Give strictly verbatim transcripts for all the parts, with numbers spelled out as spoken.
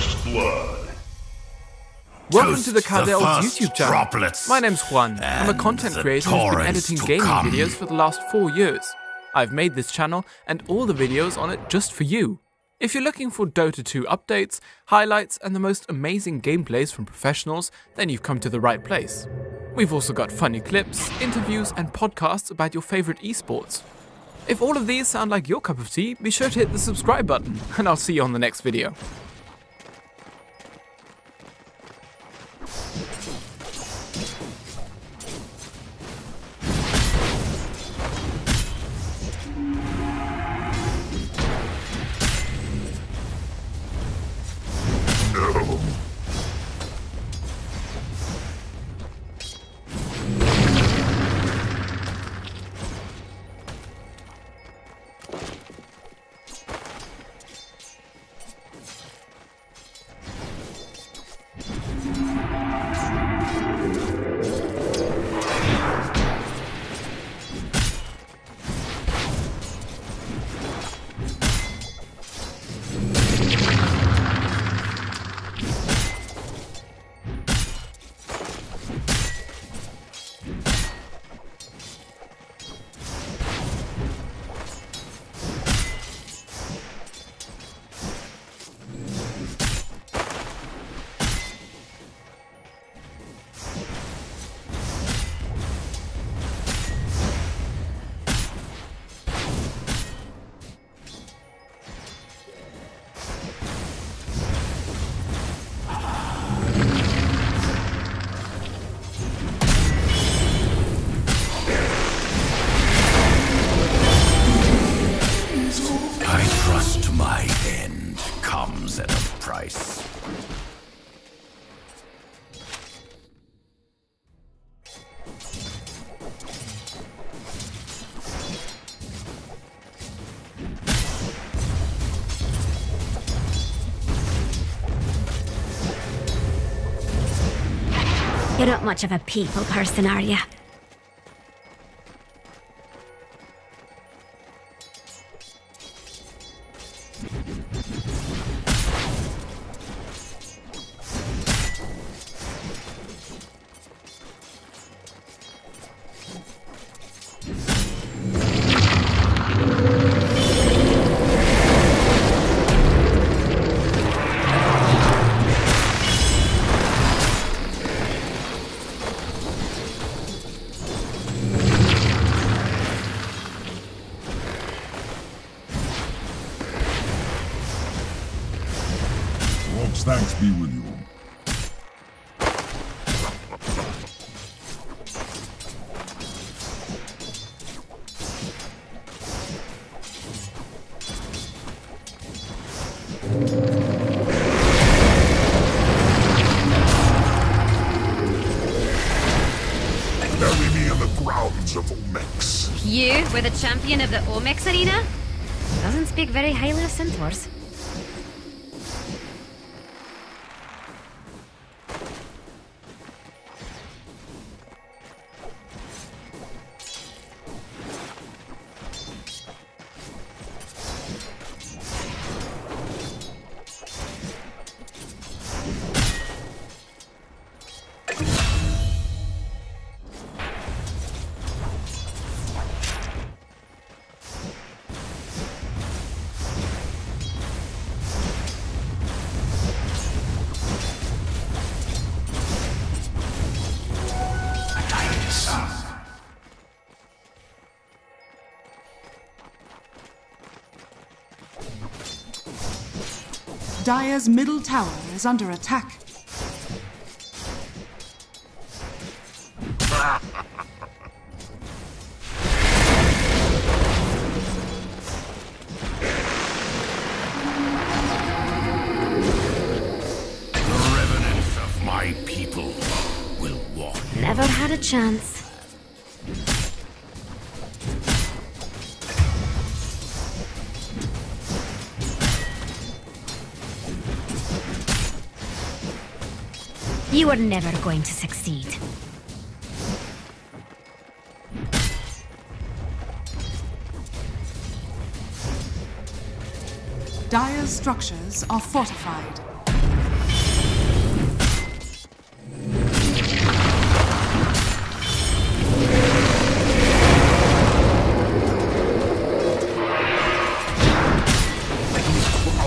First blood. Welcome Toast to the the Cardell's first YouTube channel. droplets My name's Juan. I'm a and content the creator who's been torrents editing to gaming come. videos for the last four years. I've made this channel and all the videos on it just for you. If you're looking for Dota two updates, highlights, and the most amazing gameplays from professionals, then you've come to the right place. We've also got funny clips, interviews, and podcasts about your favorite esports. If all of these sound like your cup of tea, be sure to hit the subscribe button, and I'll see you on the next video. My end comes at a price. You're not much of a people person, are you? God's thanks be with you. Bury me in the grounds of Omex. You were the champion of the Omex arena? Doesn't speak very highly of Centaurs. Dire's middle tower is under attack. The revenants of my people will walk. Never had a chance. You are never going to succeed. Dire's structures are fortified.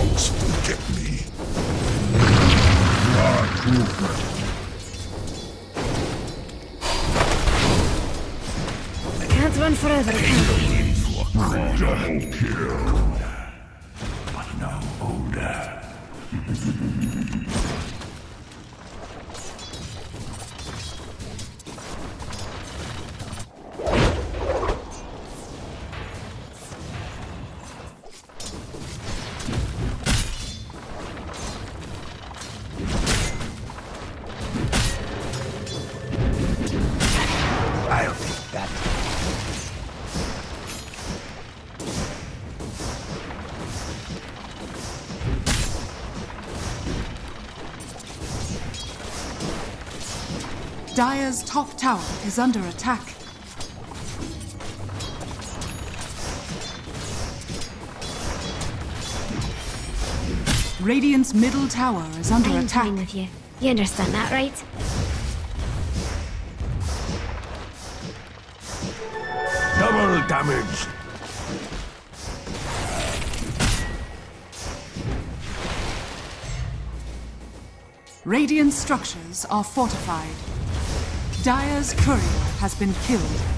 gods forget me. Can't run forever, can we? Double kill. But no odor. I'll take that. Dire's top tower is under attack. Radiant's middle tower is under I'm attack. fine with you. You understand that, right? Double damage. Radiant structures are fortified. Dire's courier has been killed.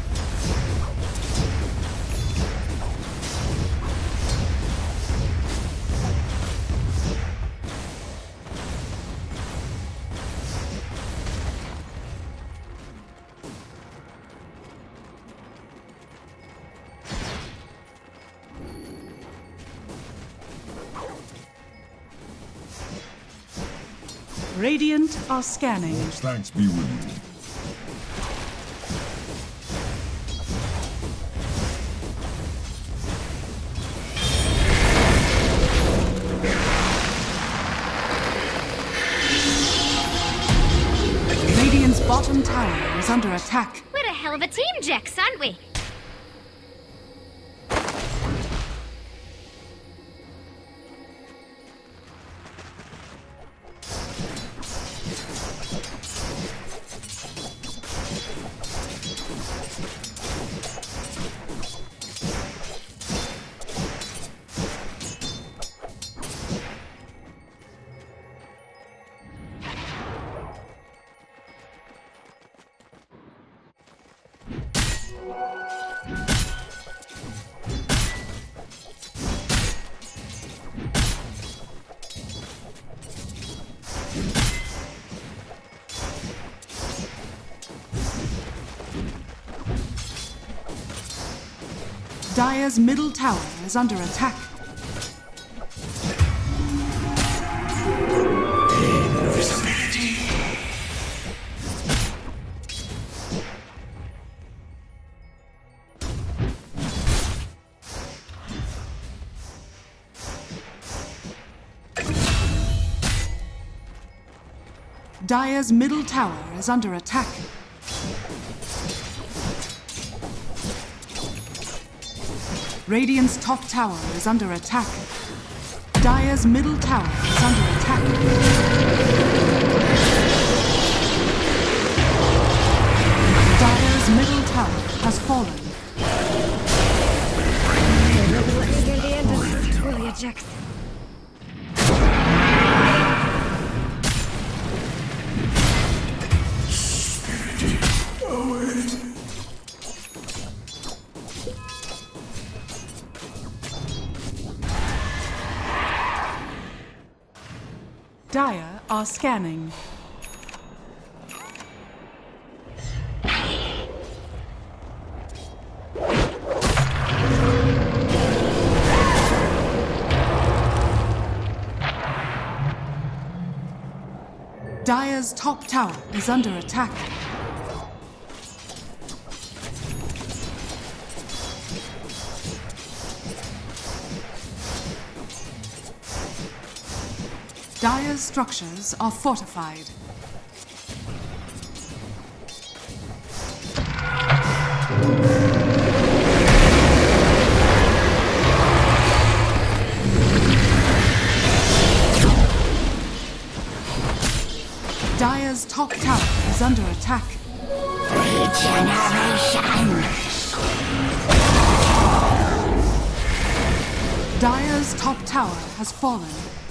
Radiant are scanning. Thanks be with you. Radiant's bottom tower is under attack. We're a hell of a team, Jax, aren't we? Dire's middle tower is under attack. Dire's middle tower is under attack. Radiant's top tower is under attack. Dire's middle tower is under attack. Dire's middle tower has fallen. You're the end of this, will you, Jax? Dire are scanning. Dire's top tower is under attack. Dire's structures are fortified. Dire's top tower is under attack. Regeneration. Dire's top tower has fallen.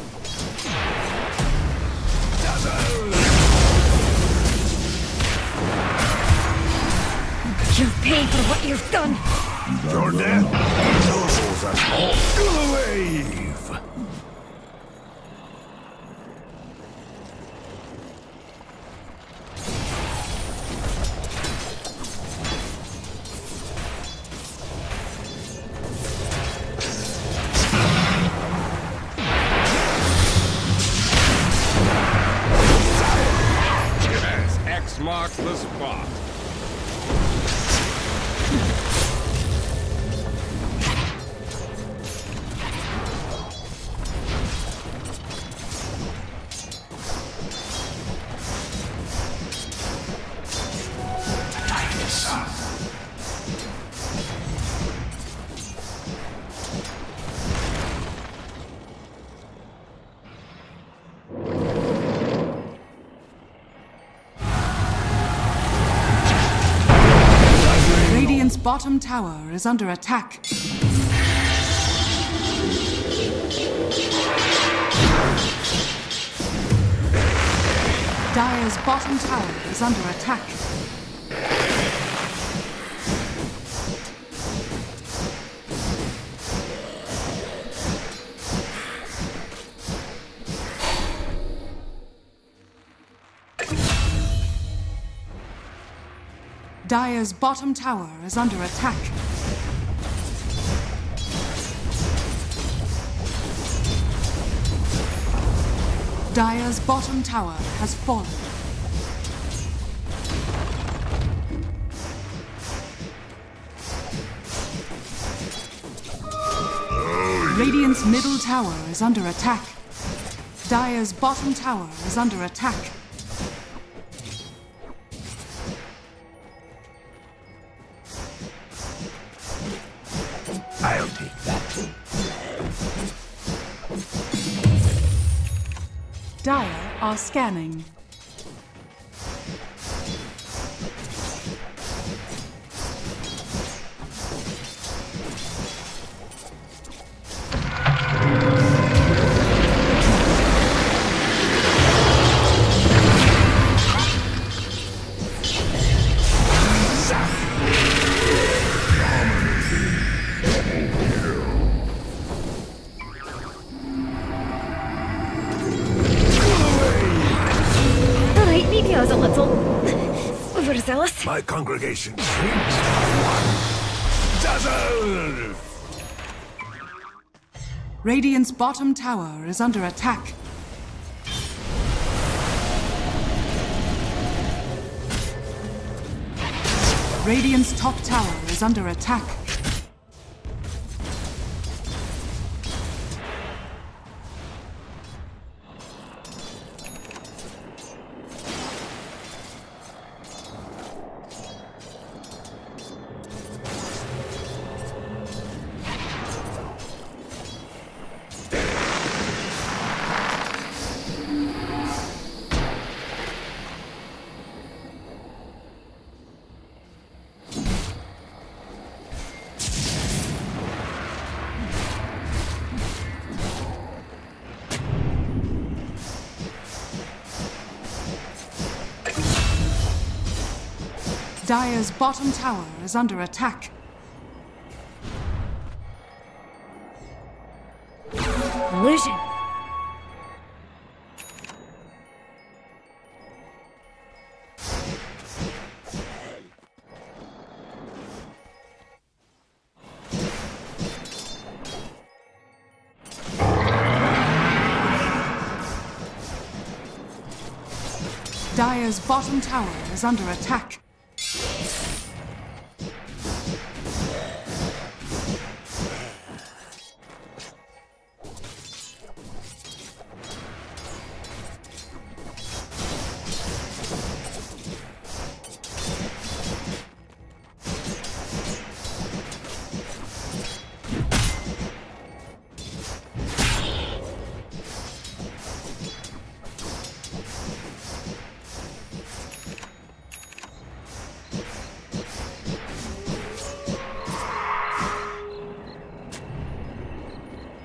You'll pay for what you've done. Your death shows us all. Wave! Yes, X marks the spot. Radiant's bottom tower is under attack. Dire's bottom tower is under attack. Dire's bottom tower is under attack. Dire's bottom tower has fallen. Radiant's middle tower is under attack. Dire's bottom tower is under attack. I'll take that. Dire are scanning. Alright, maybe I was a little overzealous. My congregation shrinks by one. Dazzle! Radiant's bottom tower is under attack. Radiant's top tower is under attack. Dire's bottom tower is under attack. Illusion. Dire's bottom tower is under attack.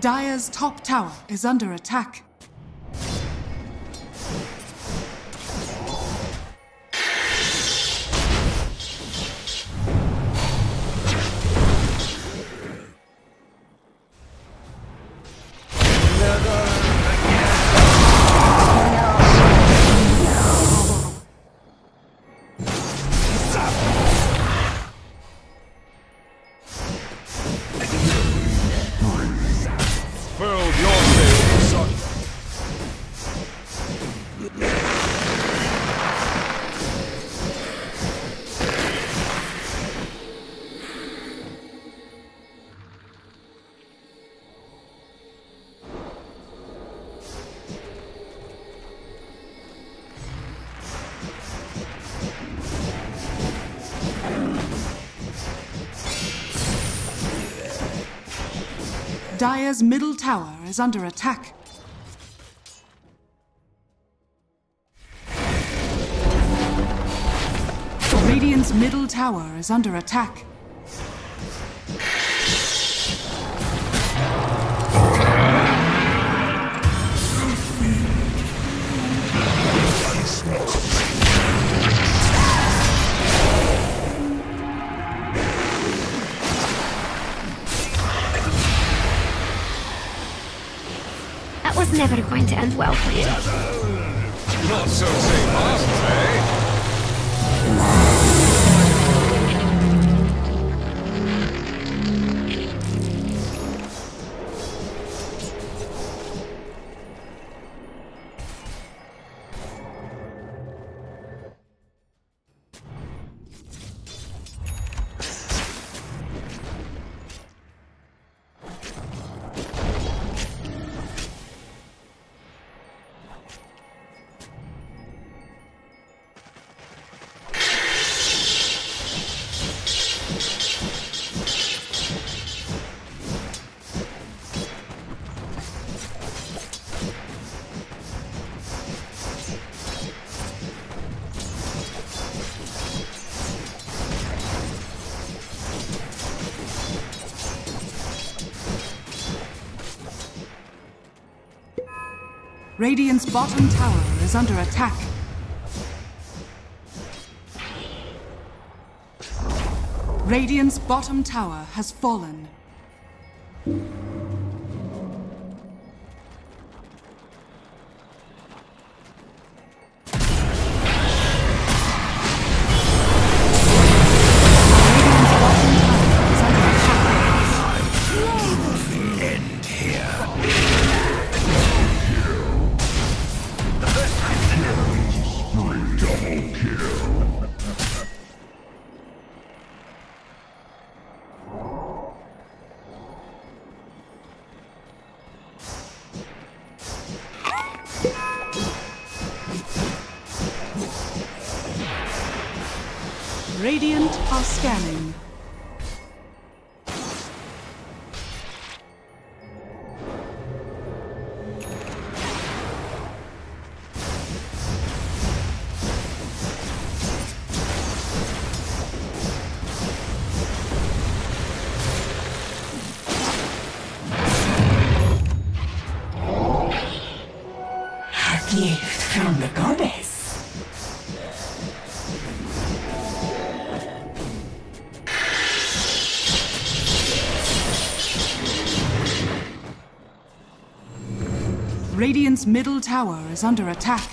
Dire's top tower is under attack. Furled your sails, son. Dire's middle tower is under attack. Radiant's middle tower is under attack. That was never going to end well for you. Not so fast, eh? Radiant's bottom tower is under attack. Radiant's bottom tower has fallen. Radiant are scanning. A gift from the goddess. Radiant's middle tower is under attack.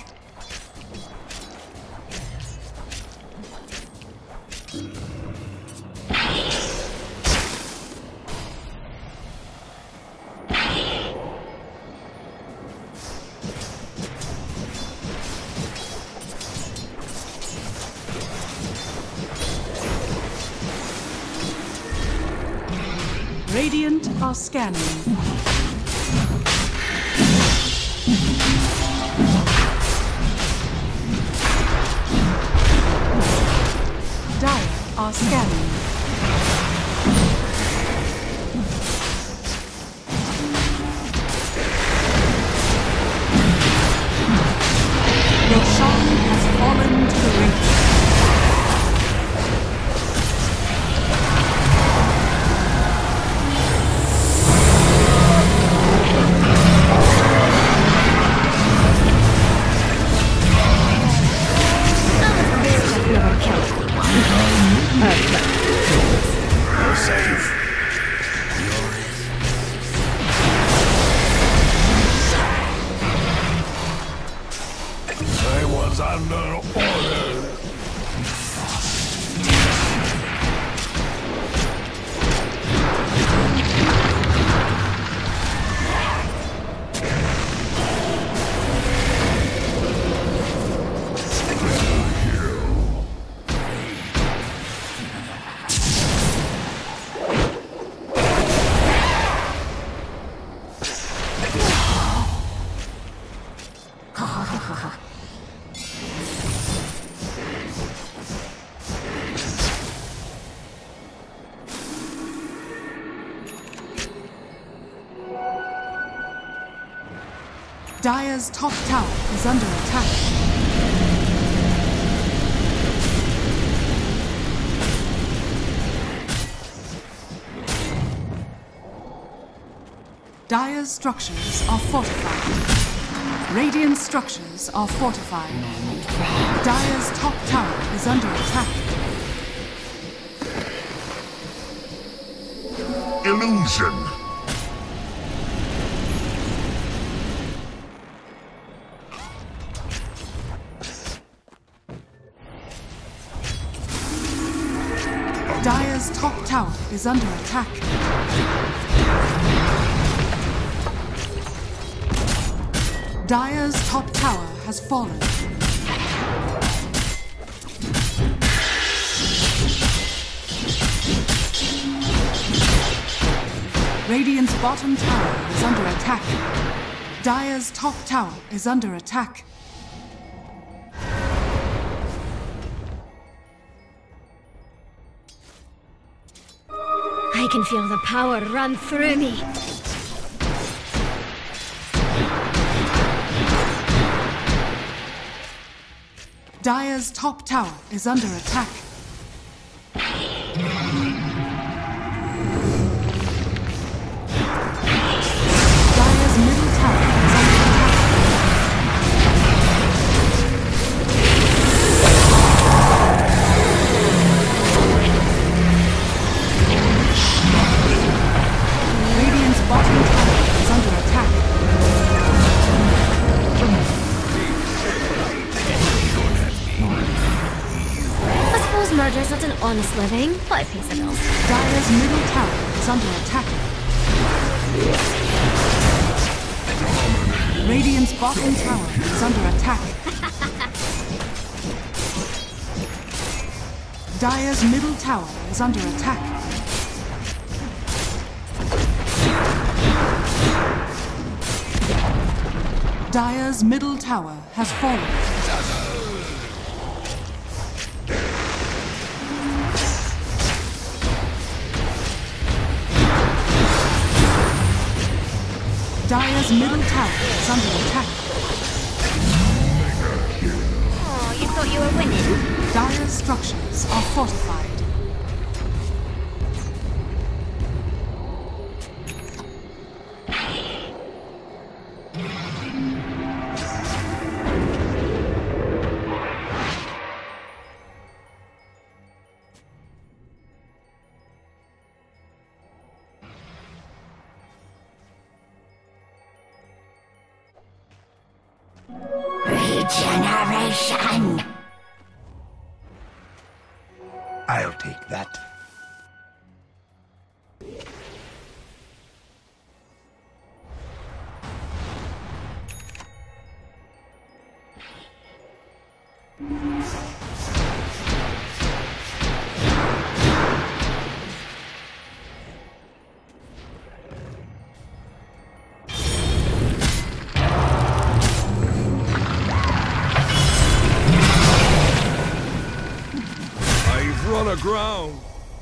Radiant are scanning. Dire are scanning. Roshan has fallen to the ring. under order. Dire's top tower is under attack. Dire's structures are fortified. Radiant structures are fortified. Dire's top tower is under attack. Illusion. Dire's top tower is under attack. Dire's top tower has fallen. Radiant's bottom tower is under attack. Dire's top tower is under attack. I can feel the power run through me. Dire's top tower is under attack. Dire's middle tower is under attack. Radiant's bottom tower is under attack. Murder's not an honest living, but it pays the bills. Dire's middle tower is under attack. Radiant's bottom tower is under attack. Dire's middle tower is under attack. Dire's middle tower has fallen. Dire's middle tower is under attack. Oh, you thought you were winning? Dire's structures are fortified. Regeneration! I'll take that. Run aground.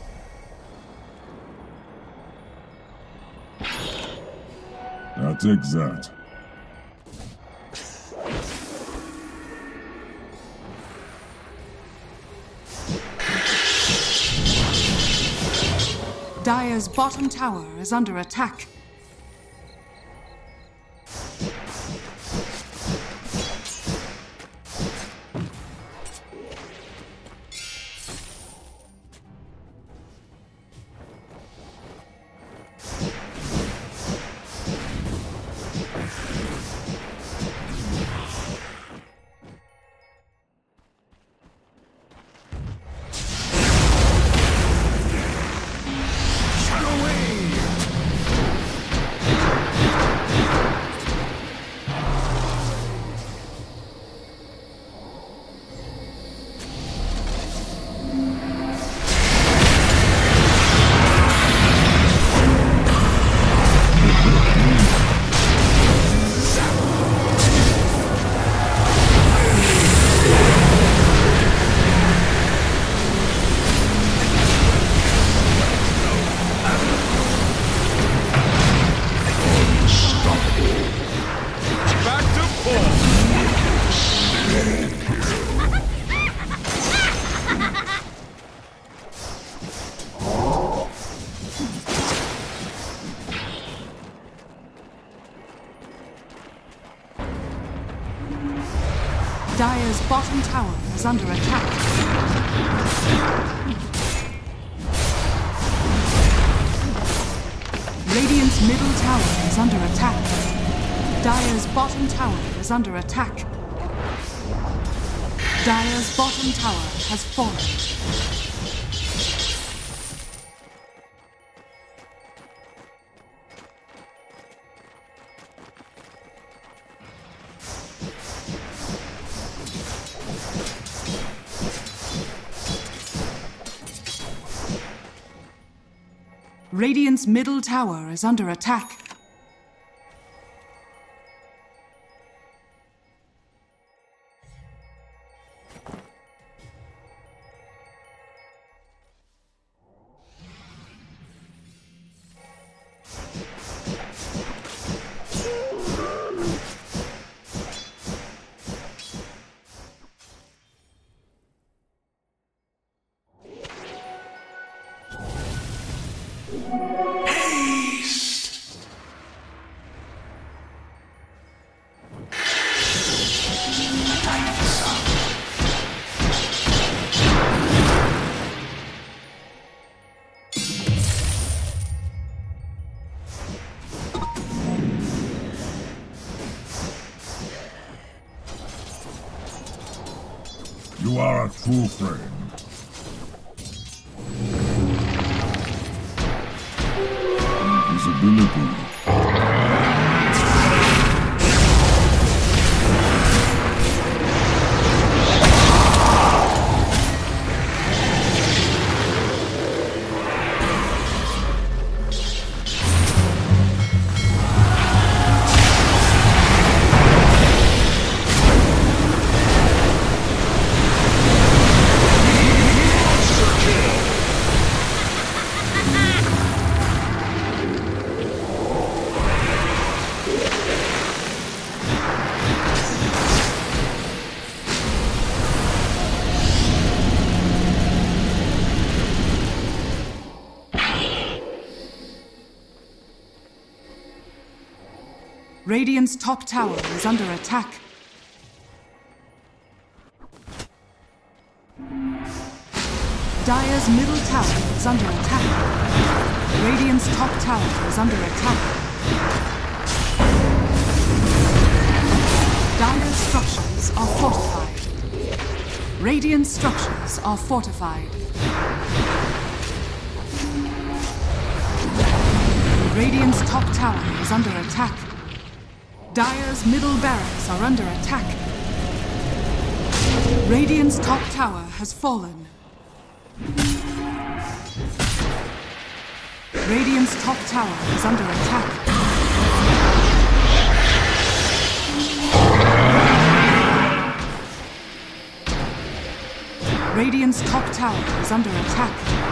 I'll take that. Dire's bottom tower is under attack. Dire's bottom tower is under attack. Radiant's middle tower is under attack. Dire's bottom tower is under attack. Dire's bottom tower has fallen. Radiant's middle tower is under attack. You are a true friend. Invisibility. Radiant's top tower is under attack. Dire's middle tower is under attack. Radiant's top tower is under attack. Dire's structures are fortified. Radiant structures are fortified. Radiant's top tower is under attack. Dire's middle barracks are under attack. Radiant's top tower has fallen. Radiant's top tower is under attack. Radiant's top tower is under attack.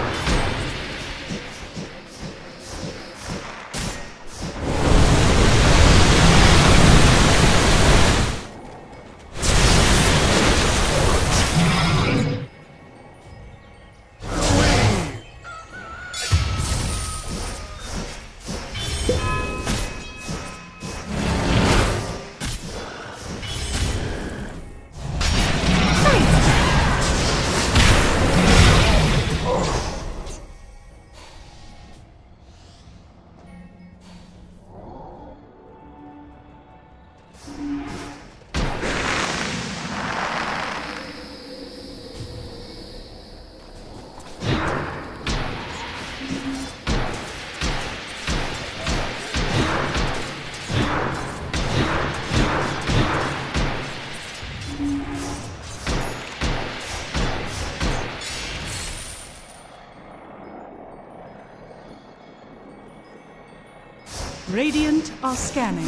Radiant are scanning.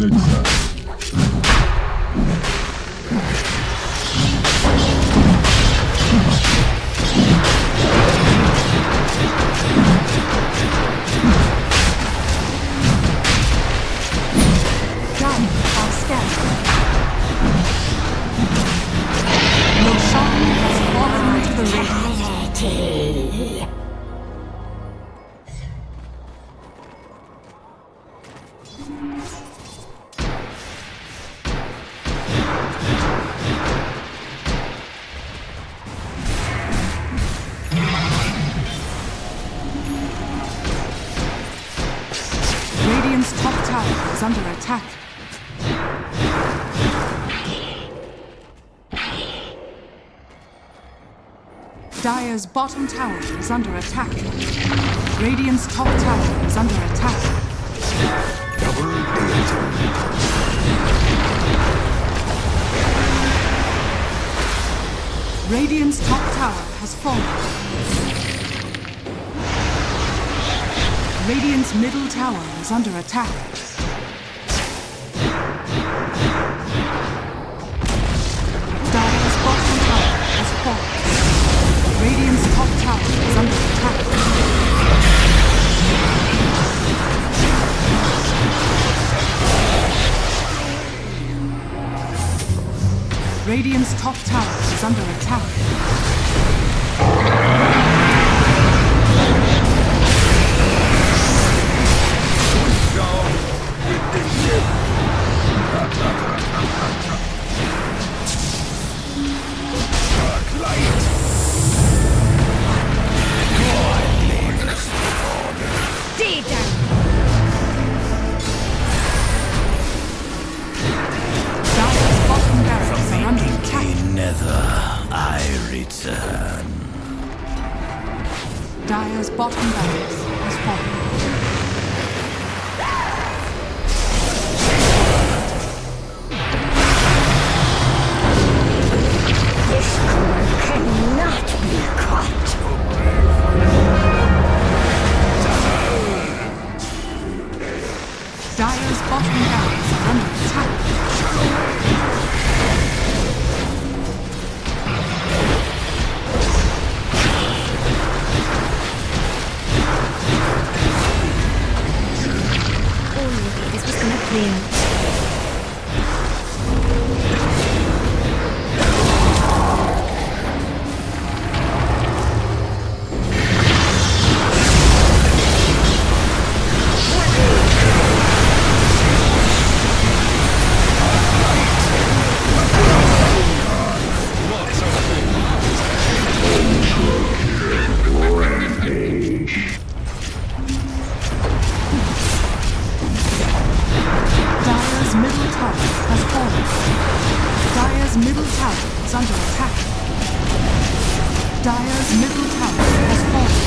Radiant's top tower is under attack. Dire's bottom tower is under attack. Radiant's top tower is under attack. Double deity. Radiant's top tower has fallen. Radiant's middle tower is under attack. Dire's bottom tower has fallen. Radiant's top tower is under attack. Radiant's top tower is under attack. Down with the ship. Dark light. Stay down! Dire's bottom barracks are under attack. Nether, I return. Dire's bottom barracks has fallen. This crew cannot be caught. Dire's bottom barracks are under attack. Oh, this was gonna play out. Dire's middle tower has fallen. Dire's middle tower is under attack. Dire's middle tower has fallen.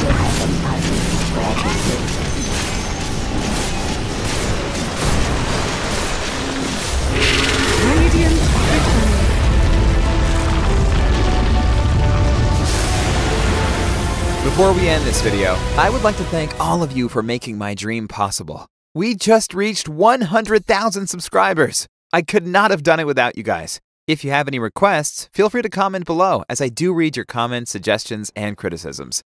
Radiant victory. Before we end this video, I would like to thank all of you for making my dream possible. We just reached one hundred thousand subscribers. I could not have done it without you guys. If you have any requests, feel free to comment below, as I do read your comments, suggestions, and criticisms.